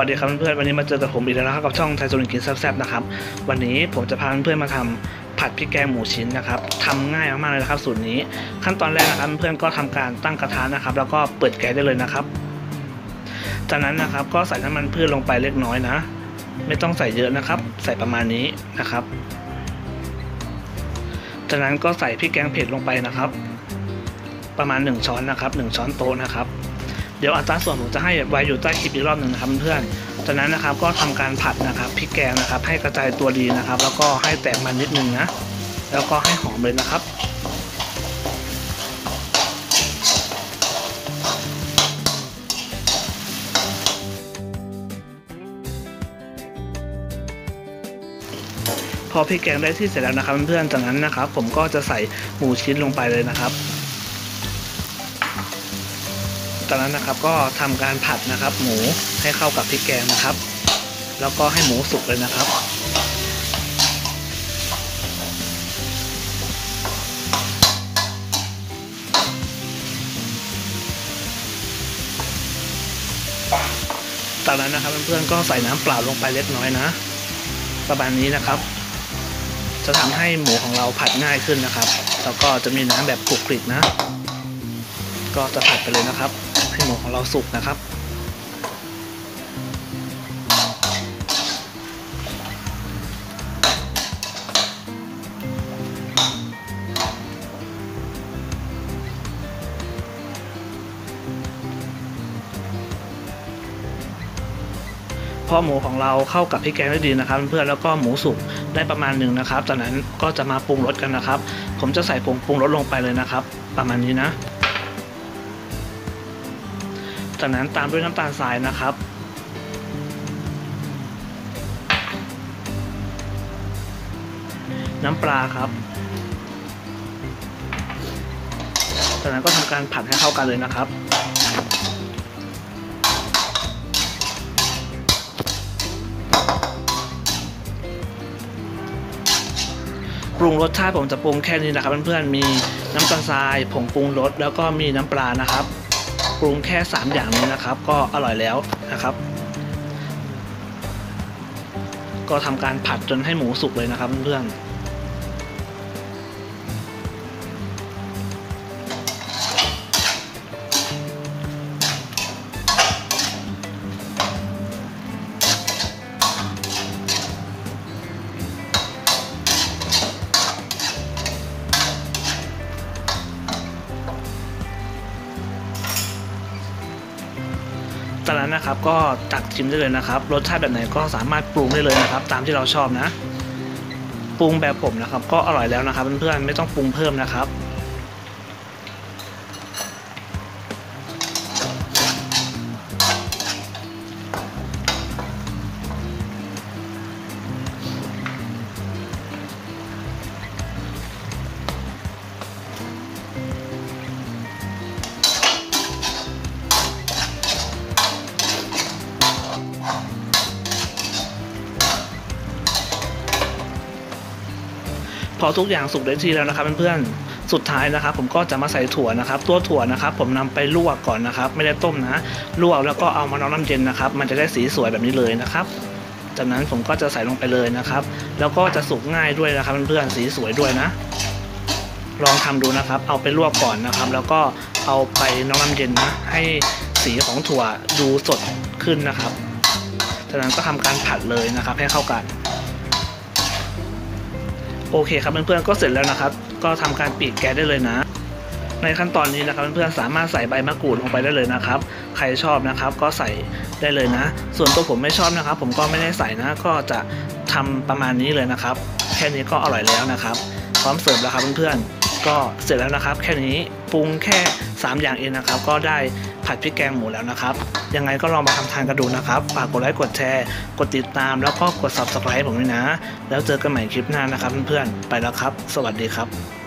วัสดีครับเพื่อนๆวันนี้มาเจอกับผมอีกแล้วนะครับกับช่องไทยโซนกินแซ่บๆนะครับวันนี้ผมจะพาเพื่อนๆมาทำผัดพริกแกงหมูชิ้นนะครับทำง่ายมากๆเลยนะครับสูตรนี้ขั้นตอนแรกนะครับเพื่อนๆก็ทำการตั้งกระทะนะครับแล้วก็เปิดแก๊สได้เลยนะครับจากนั้นนะครับก็ใส่น้ำมันพืชลงไปเล็กน้อยนะไม่ต้องใส่เยอะนะครับใส่ประมาณนี้นะครับจากนั้นก็ใส่พริกแกงเผ็ดลงไปนะครับประมาณ1ช้อนนะครับ1ช้อนโต๊ะนะครับเดี๋ยวอัตราส่วนผมจะให้ไว้อยู่ใต้คลิปอีกรอบหนึ่งนะครับเพื่อนๆจากนั้นนะครับก็ทำการผัดนะครับพริกแกงนะครับให้กระจายตัวดีนะครับแล้วก็ให้แตกมันนิดนึงนะแล้วก็ให้หอมเลยนะครับพอพริกแกงได้ที่เสร็จแล้วนะครับเพื่อนๆจากนั้นนะครับผมก็จะใส่หมูชิ้นลงไปเลยนะครับจากนั้นนะครับก็ทำการผัดนะครับหมูให้เข้ากับพริกแกงนะครับแล้วก็ให้หมูสุกเลยนะครับจากนั้นนะครับเพื่อนๆก็ใส่น้ำเปล่าลงไปเล็กน้อยนะประมาณนี้นะครับจะทำให้หมูของเราผัดง่ายขึ้นนะครับแล้วก็จะมีน้ำแบบคลุกคลิกนะก็จะผัดไปเลยนะครับให้หมูของเราสุกนะครับพอหมูของเราเข้ากับพริกแกงได้ดีนะครับเพื่อนแล้วก็หมูสุกได้ประมาณหนึ่งนะครับจากนั้นก็จะมาปรุงรสกันนะครับผมจะใส่ผงปรุงรสลงไปเลยนะครับประมาณนี้นะจากนั้นตามด้วยน้ำตาลทรายนะครับน้ำปลาครับจากนั้นก็ทำการผัดให้เข้ากันเลยนะครับปรุงรสชาติผมจะปรุงแค่นี้นะครับเพื่อนๆมีน้ำตาลทรายผงปรุงรสแล้วก็มีน้ำปลานะครับปรุงแค่3อย่างนี้นะครับก็อร่อยแล้วนะครับก็ทำการผัดจนให้หมูสุกเลยนะครับเพื่อนจากนั้นนะครับก็ตักชิมได้เลยนะครับรสชาติแบบไหนก็สามารถปรุงได้เลยนะครับตามที่เราชอบนะปรุงแบบผมนะครับก็อร่อยแล้วนะครับเพื่อนๆไม่ต้องปรุงเพิ่มนะครับพอทุกอย่างสุกได้ที่แล้วนะครับเพื่อนๆสุดท้ายนะครับผมก็จะมาใส่ถั่วนะครับตัวถั่วนะครับผมนำไปลวกก่อนนะครับไม่ได้ต้มนะลวกแล้วก็เอามาน้ำเย็นนะครับมันจะได้สีสวยแบบนี้เลยนะครับจากนั้นผมก็จะใส่ลงไปเลยนะครับแล้วก็จะสุกง่ายด้วยนะครับเพื่อนๆสีสวยด้วยนะลองทำดูนะครับเอาไปลวกก่อนนะครับแล้วก็เอาไปน้ำเย็นนะให้สีของถั่วดูสดขึ้นนะครับจากนั้นก็ทำการผัดเลยนะครับให้เข้ากันโอเคครับเพื่อนๆก็เสร็จแล้วนะครับก็ทำการปิดแก๊สได้เลยนะในขั้นตอนนี้นะครับเพื่อนๆสามารถใส่ใบมะกรูดลงไปได้เลยนะครับใครชอบนะครับก็ใส่ได้เลยนะส่วนตัวผมไม่ชอบนะครับผมก็ไม่ได้ใส่นะก็จะทำประมาณนี้เลยนะครับแค่นี้ก็อร่อยแล้วนะครับพร้อมเสิร์ฟแล้วครับเพื่อนๆก็เสร็จแล้วนะครับแค่นี้ปรุงแค่3อย่างเองนะครับก็ได้ผัดพริกแกงหมูแล้วนะครับยังไงก็ลองมาทำทานกันดูนะครับฝากกดไลค์กดแชร์กดติดตามแล้วก็กด Subscribe ผมด้วยนะแล้วเจอกันใหม่คลิปหน้านะครับเพื่อนๆไปแล้วครับสวัสดีครับ